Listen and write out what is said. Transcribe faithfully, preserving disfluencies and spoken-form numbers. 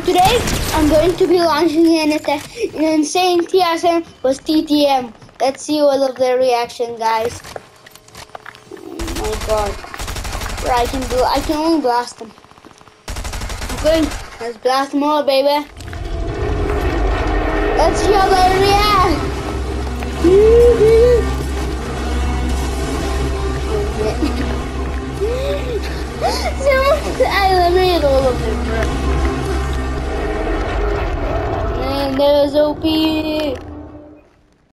today I'm going to be launching an, attack, an insane T S M with T T M. Let's see all of their reaction, guys. Oh my god. Where I can do I can only blast them. Okay, let's blast them all, baby. Let's see how they react. So I eliminated all of them, bro. And there's O P.